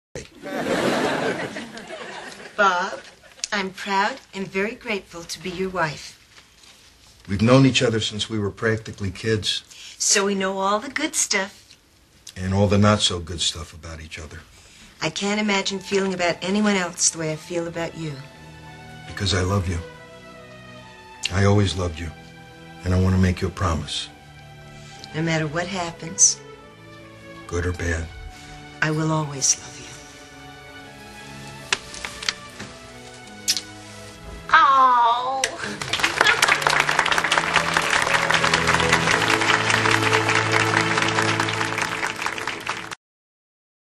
Bob, I'm proud and very grateful to be your wife. We've known each other since we were practically kids. So we know all the good stuff. And all the not-so-good stuff about each other. I can't imagine feeling about anyone else the way I feel about you. Because I love you. I always loved you. And I want to make you a promise. No matter what happens, good or bad, I will always love you.